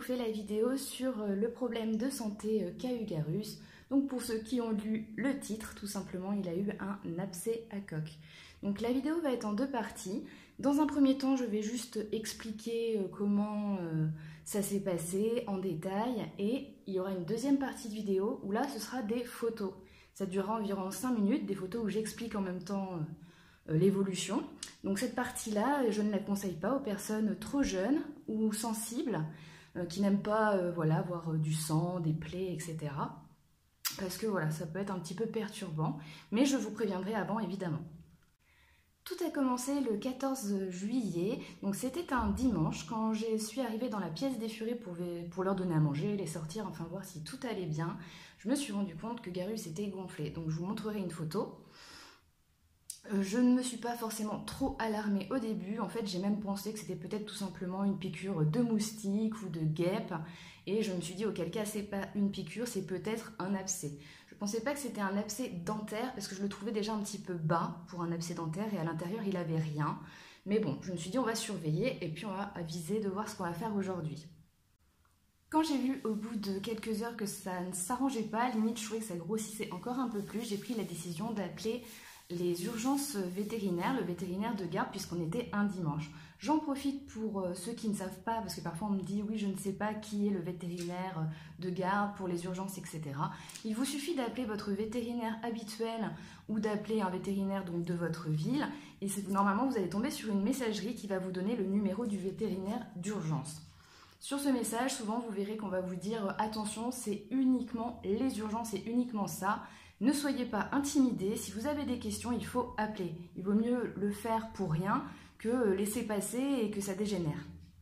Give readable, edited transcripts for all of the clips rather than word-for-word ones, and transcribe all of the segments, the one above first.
fait la vidéo sur le problème de santé qu'a eu Garus. Donc pour ceux qui ont lu le titre, tout simplement, il a eu un abcès à coque. Donc la vidéo va être en deux parties. Dans un premier temps, je vais juste expliquer comment ça s'est passé en détail. Et il y aura une deuxième partie de vidéo où là, ce sera des photos. Ça durera environ 5 minutes, des photos où j'explique en même temps l'évolution. Donc cette partie-là, je ne la conseille pas aux personnes trop jeunes ou sensibles qui n'aiment pas voilà, voir du sang, des plaies, etc. Parce que voilà, ça peut être un petit peu perturbant, mais je vous préviendrai avant évidemment. Tout a commencé le 14 juillet, donc c'était un dimanche, quand je suis arrivée dans la pièce des furets pour leur donner à manger, les sortir, enfin voir si tout allait bien. Je me suis rendu compte que Garus était gonflé, donc je vous montrerai une photo. Je ne me suis pas forcément trop alarmée au début, en fait j'ai même pensé que c'était peut-être tout simplement une piqûre de moustique ou de guêpe, et je me suis dit auquel cas c'est pas une piqûre, c'est peut-être un abcès. Je ne pensais pas que c'était un abcès dentaire parce que je le trouvais déjà un petit peu bas pour un abcès dentaire et à l'intérieur il n'avait rien. Mais bon, je me suis dit on va surveiller et puis on va aviser de voir ce qu'on va faire aujourd'hui. Quand j'ai vu au bout de quelques heures que ça ne s'arrangeait pas, limite je trouvais que ça grossissait encore un peu plus, j'ai pris la décision d'appeler les urgences vétérinaires, le vétérinaire de garde, puisqu'on était un dimanche. J'en profite pour ceux qui ne savent pas, parce que parfois on me dit oui je ne sais pas qui est le vétérinaire de garde pour les urgences, etc. Il vous suffit d'appeler votre vétérinaire habituel ou d'appeler un vétérinaire donc, de votre ville, et normalement vous allez tomber sur une messagerie qui va vous donner le numéro du vétérinaire d'urgence. Sur ce message, souvent vous verrez qu'on va vous dire attention, c'est uniquement les urgences, c'est uniquement ça. Ne soyez pas intimidés, si vous avez des questions, il faut appeler. Il vaut mieux le faire pour rien que laisser passer et que ça dégénère.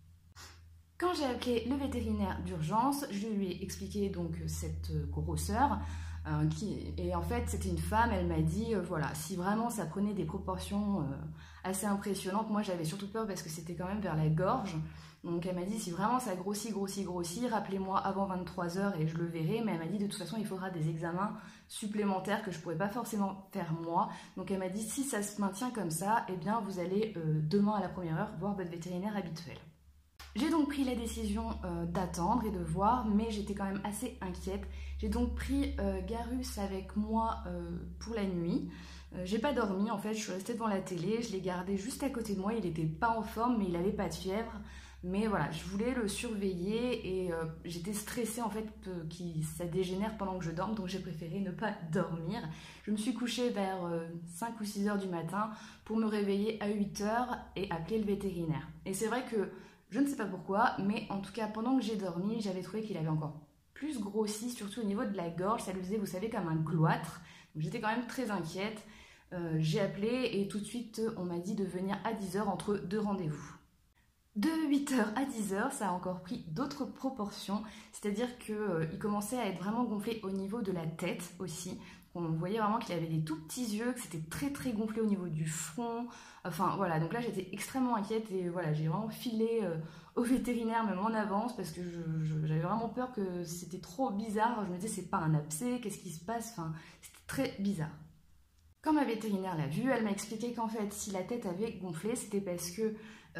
Quand j'ai appelé le vétérinaire d'urgence, je lui ai expliqué donc cette grosseur. Et en fait, c'était une femme, elle m'a dit, voilà, si vraiment ça prenait des proportions assez impressionnantes, moi j'avais surtout peur parce que c'était quand même vers la gorge. Donc elle m'a dit, si vraiment ça grossit, rappelez-moi avant 23 h et je le verrai. Mais elle m'a dit, de toute façon, il faudra des examens supplémentaires que je ne pourrais pas forcément faire moi. Donc elle m'a dit, si ça se maintient comme ça, eh bien vous allez demain à la première heure voir votre vétérinaire habituel. J'ai donc pris la décision d'attendre et de voir, mais j'étais quand même assez inquiète. J'ai donc pris Garus avec moi pour la nuit. J'ai pas dormi, en fait, je suis restée devant la télé, je l'ai gardé juste à côté de moi. Il n'était pas en forme, mais il n'avait pas de fièvre. Mais voilà, je voulais le surveiller et j'étais stressée en fait que ça dégénère pendant que je dorme, donc j'ai préféré ne pas dormir. Je me suis couchée vers 5 ou 6 heures du matin pour me réveiller à 8 heures et appeler le vétérinaire. Et c'est vrai que je ne sais pas pourquoi, mais en tout cas pendant que j'ai dormi, j'avais trouvé qu'il avait encore plus grossi, surtout au niveau de la gorge, ça le faisait, vous savez, comme un cloître. Donc j'étais quand même très inquiète. J'ai appelé et tout de suite on m'a dit de venir à 10 heures entre deux rendez-vous. De 8 h à 10 h, ça a encore pris d'autres proportions, c'est-à-dire qu'il commençait à être vraiment gonflé au niveau de la tête aussi. On voyait vraiment qu'il avait des tout petits yeux, que c'était très gonflé au niveau du front. Enfin voilà, donc là j'étais extrêmement inquiète et voilà, j'ai vraiment filé au vétérinaire même en avance parce que j'avais vraiment peur que c'était trop bizarre. Je me disais c'est pas un abcès, qu'est-ce qui se passe? Enfin, c'était très bizarre. Quand ma vétérinaire l'a vu, elle m'a expliqué qu'en fait si la tête avait gonflé, c'était parce que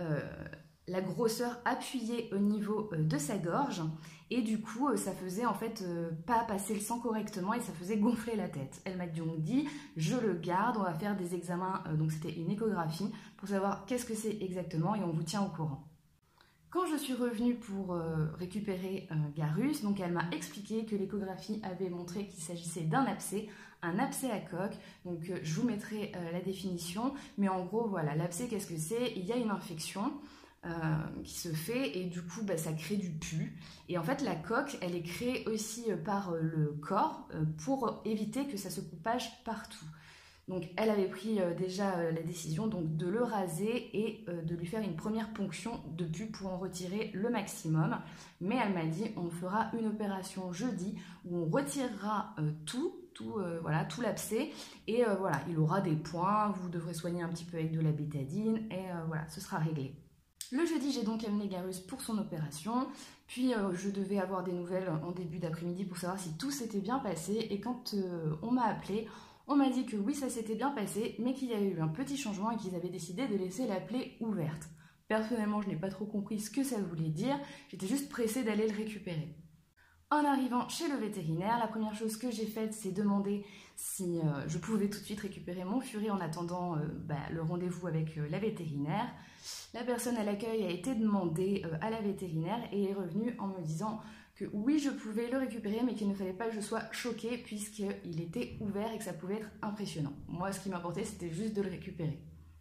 la grosseur appuyait au niveau de sa gorge et du coup ça faisait en fait pas passer le sang correctement et ça faisait gonfler la tête. Elle m'a donc dit je le garde, on va faire des examens, donc c'était une échographie pour savoir qu'est-ce que c'est exactement et on vous tient au courant. Quand je suis revenue pour récupérer Garus, donc elle m'a expliqué que l'échographie avait montré qu'il s'agissait d'un abcès, un abcès à coque. Donc je vous mettrai la définition, mais en gros voilà, l'abcès qu'est-ce que c'est? Il y a une infection qui se fait et du coup ça crée du pus et en fait la coque elle est créée aussi par le corps pour éviter que ça se propage partout. Donc elle avait pris déjà la décision donc, de le raser et de lui faire une première ponction de pus pour en retirer le maximum, mais elle m'a dit on fera une opération jeudi où on retirera tout l'abcès et voilà, il aura des points, vous devrez soigner un petit peu avec de la bétadine et voilà, ce sera réglé. Le jeudi, j'ai donc amené Garus pour son opération, puis je devais avoir des nouvelles en début d'après-midi pour savoir si tout s'était bien passé. Et quand on m'a appelé, on m'a dit que oui, ça s'était bien passé, mais qu'il y avait eu un petit changement et qu'ils avaient décidé de laisser la plaie ouverte. Personnellement, je n'ai pas trop compris ce que ça voulait dire, j'étais juste pressée d'aller le récupérer. En arrivant chez le vétérinaire, la première chose que j'ai faite, c'est demander si je pouvais tout de suite récupérer mon furet en attendant le rendez-vous avec la vétérinaire. La personne à l'accueil a été demandée à la vétérinaire et est revenue en me disant que oui, je pouvais le récupérer, mais qu'il ne fallait pas que je sois choquée puisqu'il était ouvert et que ça pouvait être impressionnant. Moi, ce qui m'importait, c'était juste de le récupérer.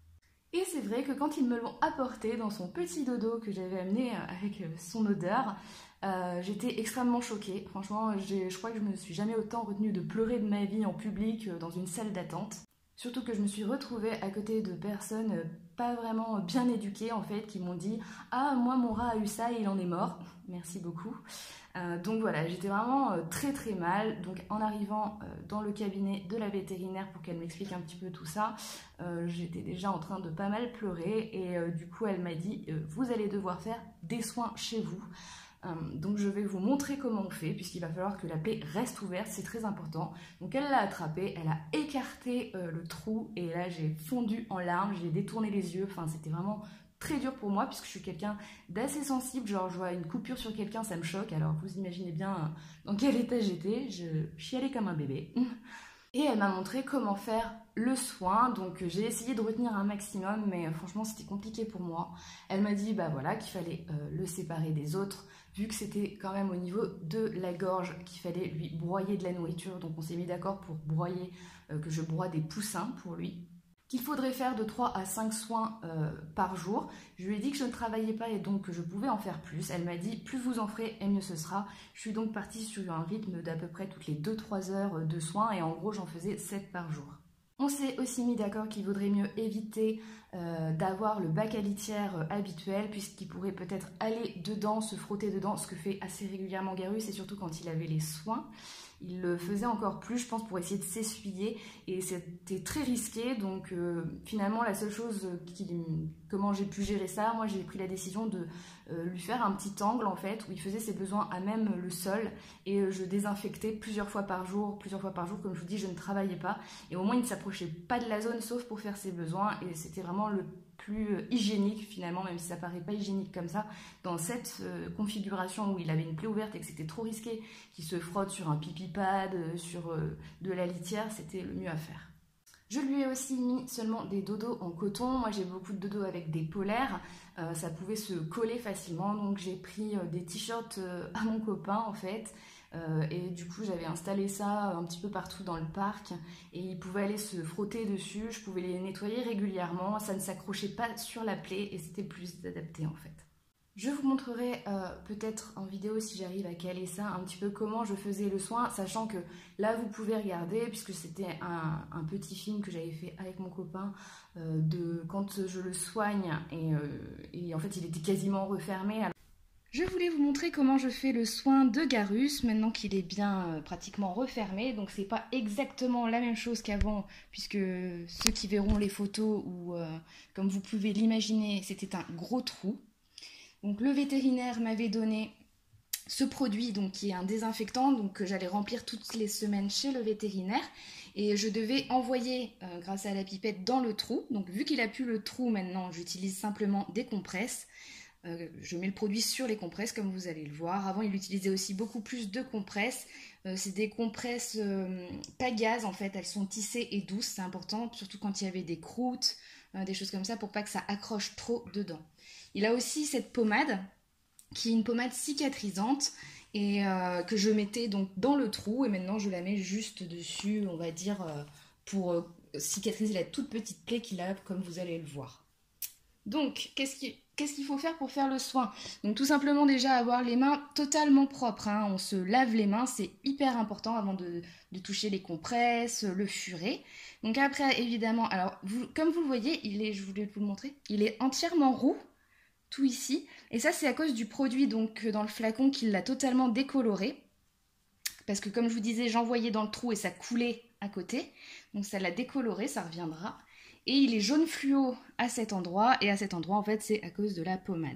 Et c'est vrai que quand ils me l'ont apporté dans son petit dodo que j'avais amené avec son odeur, j'étais extrêmement choquée. Franchement, je crois que je me suis jamais autant retenue de pleurer de ma vie en public dans une salle d'attente. Surtout que je me suis retrouvée à côté de personnes pas vraiment bien éduquées en fait, qui m'ont dit « Ah, moi mon rat a eu ça et il en est mort. » Merci beaucoup. Donc voilà, j'étais vraiment très très mal. Donc en arrivant dans le cabinet de la vétérinaire pour qu'elle m'explique un petit peu tout ça, j'étais déjà en train de pas mal pleurer et du coup elle m'a dit vous allez devoir faire des soins chez vous. Donc je vais vous montrer comment on fait puisqu'il va falloir que la plaie reste ouverte, c'est très important. Donc elle l'a attrapé, elle a écarté le trou et là j'ai fondu en larmes, j'ai détourné les yeux, enfin c'était vraiment très dur pour moi puisque je suis quelqu'un d'assez sensible, genre je vois une coupure sur quelqu'un, ça me choque, alors vous imaginez bien dans quel état j'étais, je chialais comme un bébé. Et elle m'a montré comment faire le soin, donc j'ai essayé de retenir un maximum, mais franchement c'était compliqué pour moi. Elle m'a dit bah voilà qu'il fallait le séparer des autres, vu que c'était quand même au niveau de la gorge qu'il fallait lui broyer de la nourriture, donc on s'est mis d'accord pour broyer, que je broie des poussins pour lui. Qu'il faudrait faire de 3 à 5 soins par jour. Je lui ai dit que je ne travaillais pas et donc que je pouvais en faire plus. Elle m'a dit plus vous en ferez et mieux ce sera. Je suis donc partie sur un rythme d'à peu près toutes les 2-3 heures de soins et en gros j'en faisais 7 par jour. On s'est aussi mis d'accord qu'il vaudrait mieux éviter d'avoir le bac à litière habituel puisqu'il pourrait peut-être aller dedans, se frotter dedans, ce que fait assez régulièrement Garus et surtout quand il avait les soins. Il le faisait encore plus, je pense, pour essayer de s'essuyer et c'était très risqué. Donc finalement, la seule chose comment j'ai pu gérer ça, moi j'ai pris la décision de lui faire un petit angle en fait où il faisait ses besoins à même le sol et je désinfectais plusieurs fois par jour. Comme je vous dis, je ne travaillais pas et au moins il ne s'approchait pas de la zone sauf pour faire ses besoins et c'était vraiment le plus hygiénique finalement, même si ça paraît pas hygiénique comme ça, dans cette configuration où il avait une plaie ouverte et que c'était trop risqué qu'il se frotte sur un pipi pad, sur de la litière, c'était le mieux à faire. Je lui ai aussi mis seulement des dodos en coton. Moi j'ai beaucoup de dodos avec des polaires, ça pouvait se coller facilement, donc j'ai pris des t-shirts à mon copain en fait. Et du coup j'avais installé ça un petit peu partout dans le parc et il pouvait aller se frotter dessus, je pouvais les nettoyer régulièrement, ça ne s'accrochait pas sur la plaie et c'était plus adapté en fait. Je vous montrerai peut-être en vidéo si j'arrive à caler ça un petit peu comment je faisais le soin, sachant que là vous pouvez regarder puisque c'était un petit film que j'avais fait avec mon copain de quand je le soigne et en fait il était quasiment refermé. Alors, je voulais vous montrer comment je fais le soin de Garus maintenant qu'il est bien pratiquement refermé. Donc c'est pas exactement la même chose qu'avant puisque ceux qui verront les photos ou comme vous pouvez l'imaginer c'était un gros trou. Donc le vétérinaire m'avait donné ce produit donc, qui est un désinfectant donc, que j'allais remplir toutes les semaines chez le vétérinaire et je devais envoyer grâce à la pipette dans le trou. Donc vu qu'il a plus le trou maintenant, j'utilise simplement des compresses. Je mets le produit sur les compresses comme vous allez le voir. Avant il utilisait aussi beaucoup plus de compresses. C'est des compresses pas gaz en fait, elles sont tissées et douces, c'est important, surtout quand il y avait des croûtes, des choses comme ça pour pas que ça accroche trop dedans. Il a aussi cette pommade qui est une pommade cicatrisante et que je mettais donc dans le trou et maintenant je la mets juste dessus, on va dire, pour cicatriser la toute petite plaie qu'il a comme vous allez le voir. Donc, qu'est-ce qu'il faut faire pour faire le soin? Donc tout simplement déjà avoir les mains totalement propres, hein. On se lave les mains, c'est hyper important avant de toucher les compresses, le furet. Donc après évidemment, alors comme vous le voyez, je voulais vous le montrer, il est entièrement roux, tout ici. Et ça c'est à cause du produit donc dans le flacon qui l'a totalement décoloré. Parce que comme je vous disais, j'envoyais dans le trou et ça coulait à côté. Donc ça l'a décoloré, ça reviendra. Et il est jaune fluo à cet endroit. Et à cet endroit, en fait, c'est à cause de la pommade.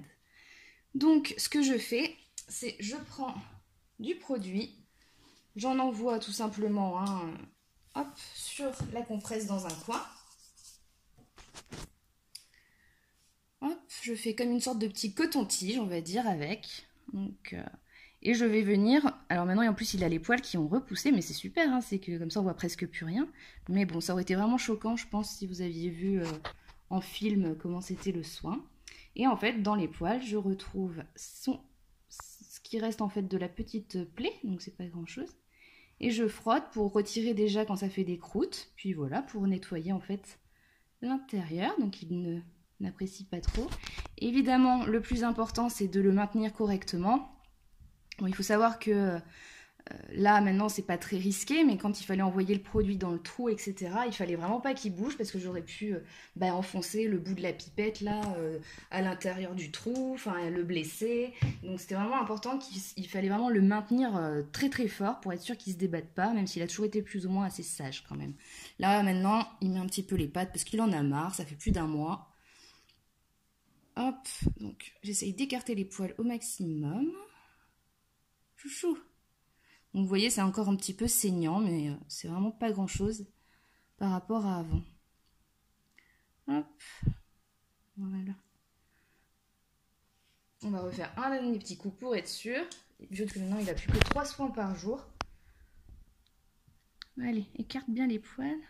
Donc, ce que je fais, c'est je prends du produit. J'en envoie tout simplement hop, sur la compresse dans un coin. Hop, je fais comme une sorte de petit coton-tige, on va dire, avec. Donc, et je vais venir... Alors maintenant, en plus, il a les poils qui ont repoussé, mais c'est super, hein, c'est que comme ça, on voit presque plus rien. Mais bon, ça aurait été vraiment choquant, je pense, si vous aviez vu en film comment c'était le soin. Et en fait, dans les poils, je retrouve ce qui reste en fait de la petite plaie, donc c'est pas grand-chose. Et je frotte pour retirer déjà quand ça fait des croûtes. Puis voilà, pour nettoyer en fait l'intérieur, donc il n'apprécie pas trop. Évidemment, le plus important, c'est de le maintenir correctement. Bon, il faut savoir que là, maintenant, c'est pas très risqué, mais quand il fallait envoyer le produit dans le trou, etc., il fallait vraiment pas qu'il bouge parce que j'aurais pu enfoncer le bout de la pipette là à l'intérieur du trou, enfin le blesser. Donc c'était vraiment important qu'il fallait vraiment le maintenir très très fort pour être sûr qu'il se débatte pas, même s'il a toujours été plus ou moins assez sage quand même. Là, maintenant, il met un petit peu les pattes parce qu'il en a marre, ça fait plus d'1 mois. Hop, donc j'essaye d'écarter les poils au maximum. Chouchou. Donc vous voyez, c'est encore un petit peu saignant, mais c'est vraiment pas grand chose par rapport à avant. Hop, voilà. On va refaire un dernier petit coup pour être sûr. Vu que maintenant il a plus que 3 soins par jour. Allez, écarte bien les poils.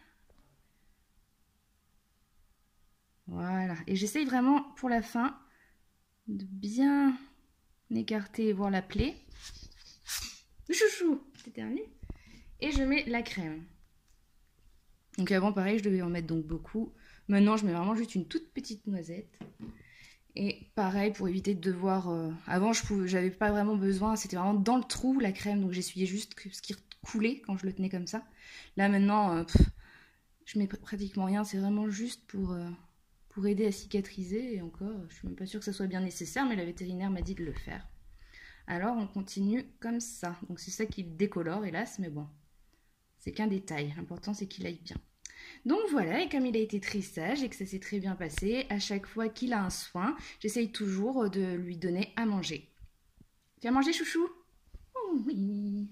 Voilà, et j'essaye vraiment pour la fin de bien écarter et voir la plaie. Chouchou, t'éternues. Et je mets la crème. Donc avant, pareil, je devais en mettre donc beaucoup. Maintenant, je mets vraiment juste une toute petite noisette. Et pareil, pour éviter de devoir... Avant, j'avais pas vraiment besoin, c'était vraiment dans le trou, la crème. Donc j'essuyais juste ce qui coulait quand je le tenais comme ça. Là, maintenant, je mets pratiquement rien. C'est vraiment juste pour aider à cicatriser. Et encore, je suis même pas sûre que ça soit bien nécessaire, mais la vétérinaire m'a dit de le faire. Alors on continue comme ça. Donc c'est ça qui le décolore, hélas, mais bon, c'est qu'un détail. L'important c'est qu'il aille bien. Donc voilà, et comme il a été très sage et que ça s'est très bien passé, à chaque fois qu'il a un soin, j'essaye toujours de lui donner à manger. Tu as mangé, chouchou? Oh oui.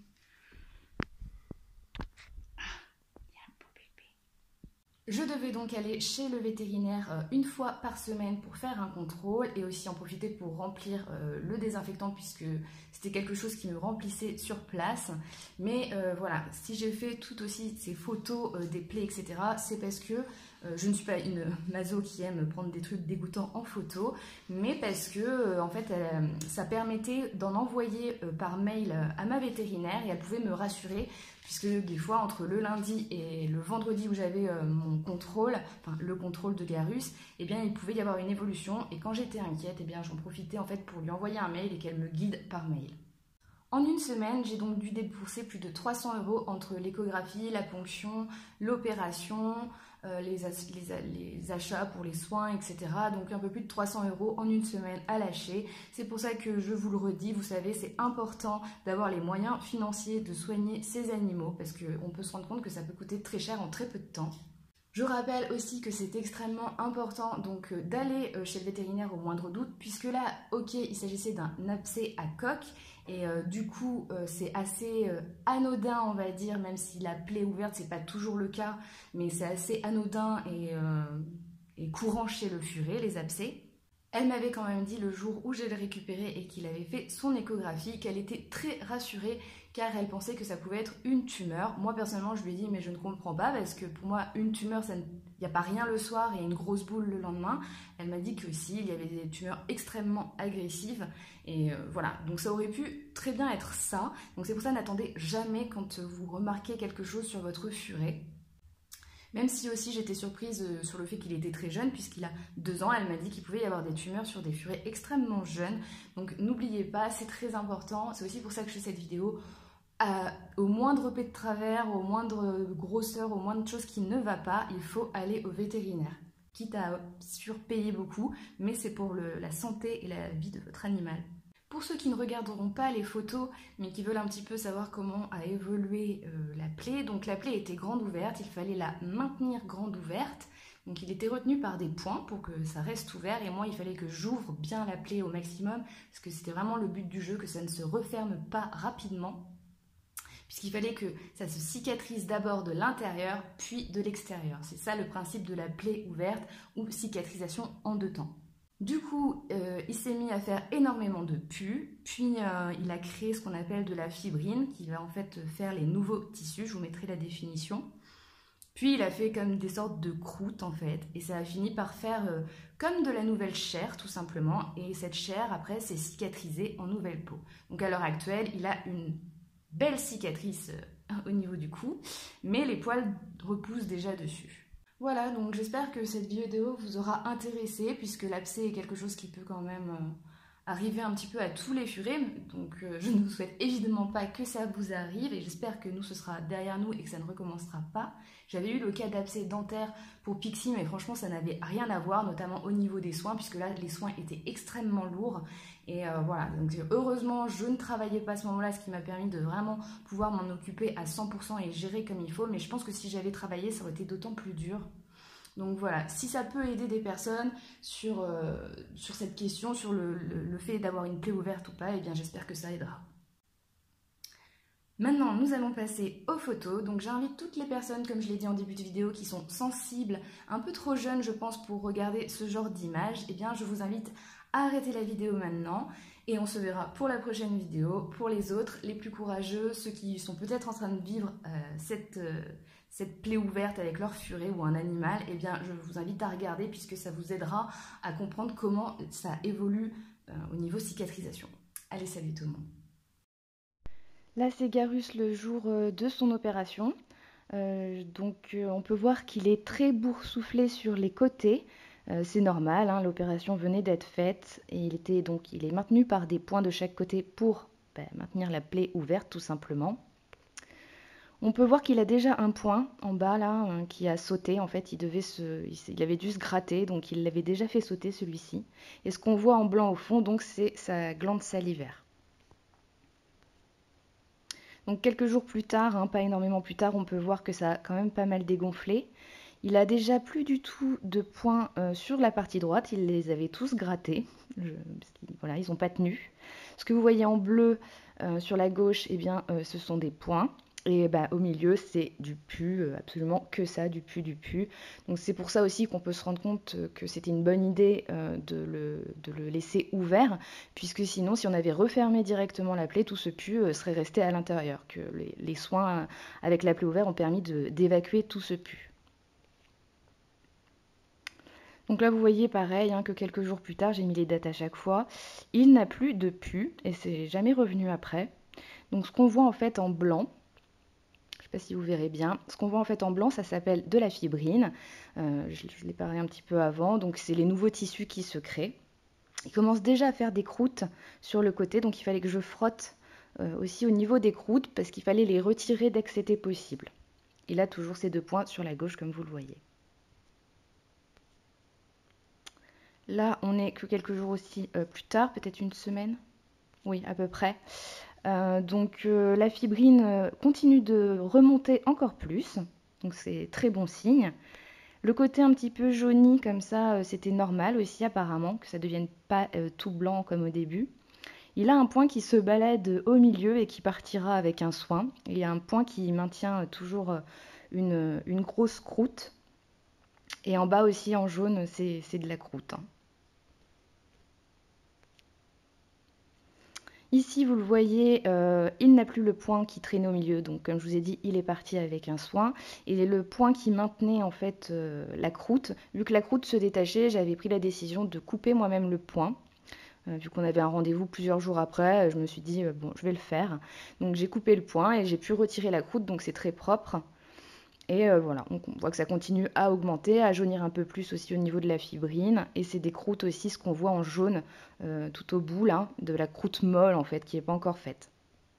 Je devais donc aller chez le vétérinaire une fois par semaine pour faire un contrôle et aussi en profiter pour remplir le désinfectant puisque c'était quelque chose qui me remplissait sur place. Mais voilà, si j'ai fait tout aussi ces photos des plaies, etc., c'est parce que je ne suis pas une maso qui aime prendre des trucs dégoûtants en photo, mais parce que en fait, ça permettait d'en envoyer par mail à ma vétérinaire et elle pouvait me rassurer puisque des fois, entre le lundi et le vendredi où j'avais mon contrôle, enfin le contrôle de Garus, eh bien, il pouvait y avoir une évolution. Et quand j'étais inquiète, eh bien, j'en profitais en fait pour lui envoyer un mail et qu'elle me guide par mail. En une semaine, j'ai donc dû débourser plus de 300 € entre l'échographie, la ponction, l'opération, les achats pour les soins, etc. Donc un peu plus de 300 € en une semaine à lâcher. C'est pour ça que je vous le redis, vous savez, c'est important d'avoir les moyens financiers de soigner ces animaux parce qu'on peut se rendre compte que ça peut coûter très cher en très peu de temps. Je rappelle aussi que c'est extrêmement important donc d'aller chez le vétérinaire au moindre doute puisque là, ok, il s'agissait d'un abcès à coque et du coup c'est assez anodin on va dire, même si la plaie ouverte c'est pas toujours le cas, mais c'est assez anodin et courant chez le furet, les abcès. Elle m'avait quand même dit le jour où je l'ai récupéré et qu'il avait fait son échographie qu'elle était très rassurée car elle pensait que ça pouvait être une tumeur. Moi personnellement je lui ai dit mais je ne comprends pas parce que pour moi une tumeur il n'y a pas rien le soir et une grosse boule le lendemain. Elle m'a dit que si, il y avait des tumeurs extrêmement agressives et voilà, donc ça aurait pu très bien être ça. Donc c'est pour ça n'attendez jamais quand vous remarquez quelque chose sur votre furet. Même si aussi j'étais surprise sur le fait qu'il était très jeune, puisqu'il a 2 ans, elle m'a dit qu'il pouvait y avoir des tumeurs sur des furets extrêmement jeunes. Donc n'oubliez pas, c'est très important. C'est aussi pour ça que je fais cette vidéo. Au moindre pet de travers, au moindre grosseur, au moindre chose qui ne va pas, il faut aller au vétérinaire. Quitte à surpayer beaucoup, mais c'est pour la santé et la vie de votre animal. Pour ceux qui ne regarderont pas les photos, mais qui veulent un petit peu savoir comment a évolué la plaie, donc la plaie était grande ouverte, il fallait la maintenir grande ouverte, donc il était retenu par des points pour que ça reste ouvert, et moi il fallait que j'ouvre bien la plaie au maximum, parce que c'était vraiment le but du jeu, que ça ne se referme pas rapidement, puisqu'il fallait que ça se cicatrise d'abord de l'intérieur, puis de l'extérieur. C'est ça le principe de la plaie ouverte, ou cicatrisation en 2 temps. Du coup, il s'est mis à faire énormément de pus, puis il a créé ce qu'on appelle de la fibrine, qui va en fait faire les nouveaux tissus, je vous mettrai la définition. Puis il a fait comme des sortes de croûtes en fait, et ça a fini par faire comme de la nouvelle chair tout simplement, et cette chair après s'est cicatrisée en nouvelle peau. Donc à l'heure actuelle, il a une belle cicatrice au niveau du cou, mais les poils repoussent déjà dessus. Voilà, donc j'espère que cette vidéo vous aura intéressé, puisque l'abcès est quelque chose qui peut quand même arriver un petit peu à tous les furets, donc je ne vous souhaite évidemment pas que ça vous arrive, et j'espère que nous, ce sera derrière nous et que ça ne recommencera pas. J'avais eu le cas d'abcès dentaire pour Pixie, mais franchement ça n'avait rien à voir, notamment au niveau des soins, puisque là les soins étaient extrêmement lourds, et voilà, donc heureusement je ne travaillais pas à ce moment-là, ce qui m'a permis de vraiment pouvoir m'en occuper à 100% et gérer comme il faut, mais je pense que si j'avais travaillé, ça aurait été d'autant plus dur. Donc voilà, si ça peut aider des personnes sur cette question, sur le fait d'avoir une plaie ouverte ou pas, eh bien j'espère que ça aidera. Maintenant, nous allons passer aux photos. Donc j'invite toutes les personnes, comme je l'ai dit en début de vidéo, qui sont sensibles, un peu trop jeunes je pense pour regarder ce genre d'image, eh bien je vous invite à arrêter la vidéo maintenant et on se verra pour la prochaine vidéo. Pour les autres, les plus courageux, ceux qui sont peut-être en train de vivre cette plaie ouverte avec leur furet ou un animal, eh bien je vous invite à regarder puisque ça vous aidera à comprendre comment ça évolue au niveau cicatrisation. Allez, salut tout le monde! Là, c'est Garus le jour de son opération. On peut voir qu'il est très boursouflé sur les côtés. C'est normal, hein, l'opération venait d'être faite et il est maintenu par des points de chaque côté pour maintenir la plaie ouverte tout simplement. On peut voir qu'il a déjà un point en bas là qui a sauté. En fait, il avait dû se gratter, donc il l'avait déjà fait sauter celui-ci. Et ce qu'on voit en blanc au fond, donc c'est sa glande salivaire. Donc quelques jours plus tard, hein, pas énormément plus tard, on peut voir que ça a quand même pas mal dégonflé. Il a déjà plus du tout de points sur la partie droite, il les avait tous grattés, voilà, ils n'ont pas tenu. Ce que vous voyez en bleu sur la gauche, eh bien, ce sont des points. Et au milieu, c'est du pus, absolument que ça, du pus. Donc c'est pour ça aussi qu'on peut se rendre compte que c'était une bonne idée de le laisser ouvert, puisque sinon, si on avait refermé directement la plaie, tout ce pus serait resté à l'intérieur, que les soins avec la plaie ouverte ont permis d'évacuer tout ce pus. Donc là, vous voyez pareil, hein, que quelques jours plus tard, j'ai mis les dates à chaque fois, il n'a plus de pus et c'est jamais revenu après. Donc ce qu'on voit en fait en blanc, je ne sais pas si vous verrez bien. Ce qu'on voit en fait en blanc, ça s'appelle de la fibrine. Je l'ai parlé un petit peu avant. Donc c'est les nouveaux tissus qui se créent. Il commence déjà à faire des croûtes sur le côté. Donc il fallait que je frotte aussi au niveau des croûtes parce qu'il fallait les retirer dès que c'était possible. Il a toujours ces deux points sur la gauche comme vous le voyez. Là, on n'est que quelques jours aussi plus tard, peut-être une semaine. Oui, à peu près. La fibrine continue de remonter encore plus, donc c'est très bon signe. Le côté un petit peu jauni comme ça, c'était normal aussi apparemment, que ça ne devienne pas tout blanc comme au début. Il a un point qui se balade au milieu et qui partira avec un soin. Il y a un point qui maintient toujours une grosse croûte. Et en bas aussi en jaune, c'est de la croûte, hein. Ici, vous le voyez, il n'a plus le point qui traînait au milieu. Donc, comme je vous ai dit, il est parti avec un soin. Et le point qui maintenait en fait la croûte, vu que la croûte se détachait, j'avais pris la décision de couper moi-même le point. Vu qu'on avait un rendez-vous plusieurs jours après, je me suis dit, bon, je vais le faire. Donc, j'ai coupé le point et j'ai pu retirer la croûte, donc c'est très propre. Et voilà, on voit que ça continue à augmenter, à jaunir un peu plus aussi au niveau de la fibrine. Et c'est des croûtes aussi, ce qu'on voit en jaune tout au bout là, de la croûte molle en fait, qui n'est pas encore faite.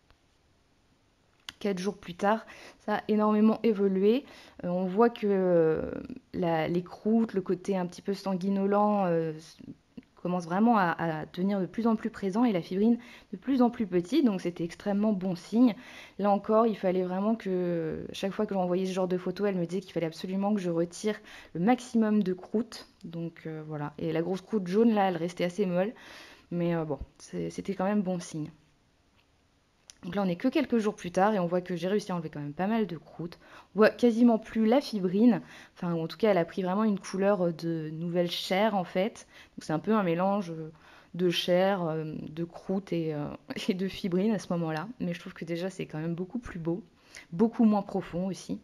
4 jours plus tard, ça a énormément évolué. On voit que les croûtes, le côté un petit peu sanguinolent commence vraiment à devenir de plus en plus présent et la fibrine de plus en plus petite, donc c'était extrêmement bon signe. Là encore, il fallait vraiment que, chaque fois que j'envoyais ce genre de photos, elle me disait qu'il fallait absolument que je retire le maximum de croûte, donc voilà. Et la grosse croûte jaune, là, elle restait assez molle, mais bon, c'était quand même bon signe. Donc là, on est que quelques jours plus tard et on voit que j'ai réussi à enlever quand même pas mal de croûte. On voit quasiment plus la fibrine. Enfin, en tout cas, elle a pris vraiment une couleur de nouvelle chair, en fait. Donc c'est un peu un mélange de chair, de croûte et de fibrine à ce moment-là. Mais je trouve que déjà, c'est quand même beaucoup plus beau. Beaucoup moins profond aussi.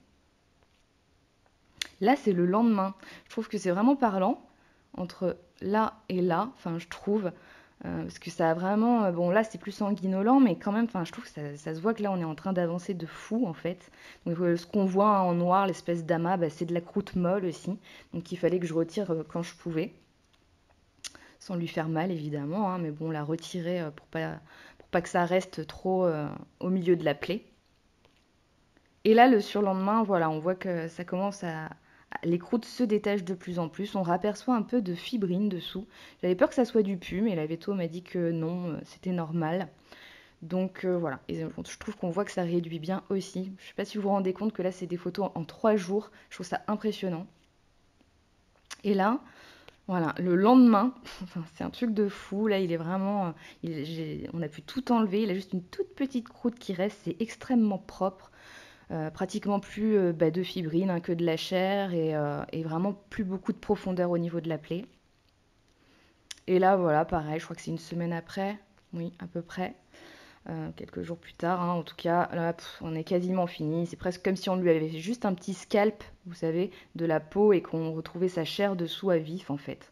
Là, c'est le lendemain. Je trouve que c'est vraiment parlant entre là et là. Enfin, je trouve. Parce que ça a vraiment. Bon, là, c'est plus sanguinolent, mais quand même, enfin, je trouve que ça se voit que là, on est en train d'avancer de fou, en fait. Donc, ce qu'on voit en noir, l'espèce d'amas, bah, c'est de la croûte molle aussi. Donc, il fallait que je retire quand je pouvais. Sans lui faire mal, évidemment. Hein, mais bon, la retirer pour pas que ça reste trop au milieu de la plaie. Et là, le surlendemain, voilà, on voit que ça commence à. Les croûtes se détachent de plus en plus. On raperçoit un peu de fibrine dessous. J'avais peur que ça soit du pu, mais la veto m'a dit que non, c'était normal. Donc voilà. Et je trouve qu'on voit que ça réduit bien aussi. Je ne sais pas si vous vous rendez compte que là, c'est des photos en 3 jours. Je trouve ça impressionnant. Et là, voilà, le lendemain, enfin, c'est un truc de fou. Là, il est vraiment. On a pu tout enlever. Il a juste une toute petite croûte qui reste. C'est extrêmement propre. Pratiquement plus de fibrine hein, que de la chair et vraiment plus beaucoup de profondeur au niveau de la plaie. Et là, voilà, pareil, je crois que c'est une semaine après, oui, à peu près, quelques jours plus tard. Hein, en tout cas, là, on est quasiment fini. C'est presque comme si on lui avait fait juste un petit scalp, vous savez, de la peau et qu'on retrouvait sa chair dessous à vif, en fait.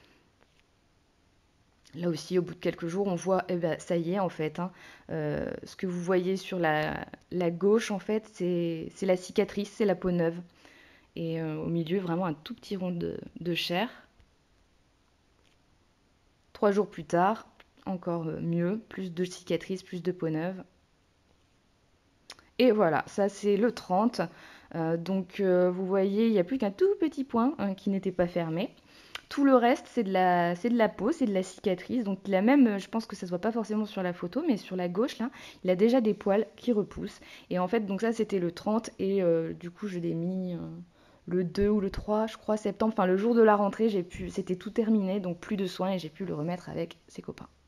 Là aussi, au bout de quelques jours, on voit, eh ben, ça y est, en fait. Hein, ce que vous voyez sur la gauche, en fait, c'est la cicatrice, c'est la peau neuve. Et au milieu, vraiment un tout petit rond de chair. 3 jours plus tard, encore mieux, plus de cicatrices, plus de peau neuve. Et voilà, ça c'est le 30. Vous voyez, il n'y a plus qu'un tout petit point hein, qui n'était pas fermé. Tout le reste, c'est de la peau, c'est de la cicatrice. Donc il a même, je pense que ça se voit pas forcément sur la photo, mais sur la gauche là, il a déjà des poils qui repoussent. Et en fait, donc ça c'était le 30 et du coup je l'ai mis le 2 ou le 3, je crois, septembre. Enfin le jour de la rentrée, c'était tout terminé, donc plus de soins et j'ai pu le remettre avec ses copains.